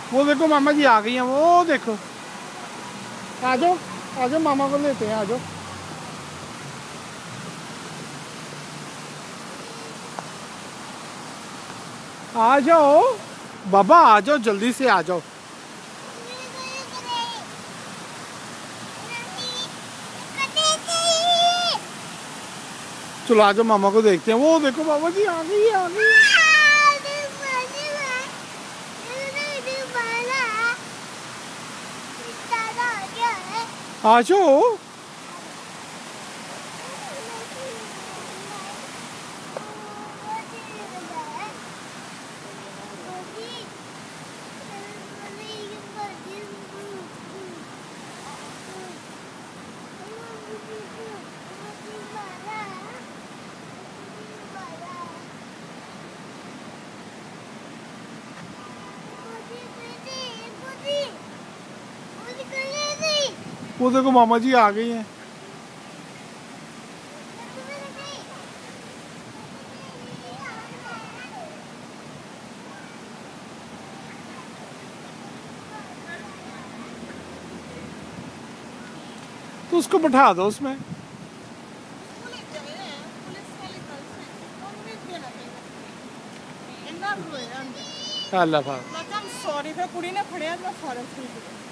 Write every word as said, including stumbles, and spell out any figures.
वो देखो मामा जी आ गई हैं, वो देखो। आ जाओ आ जाओ, मामा को लेते हैं, आ जाओ। आ जाओ बाबा, आ जाओ जल्दी से, आ जाओ। चलो आ जाओ, मामा को देखते हैं। वो देखो बाबा जी आ गई, आ गई। आ जाओ। वो देखो मामा जी आ गई हैं। तो उसको बैठा दो उसमें। अल्लाह हाफ़िज़। सॉरी, कुड़ी ने फड़िया तो फॉरेस्ट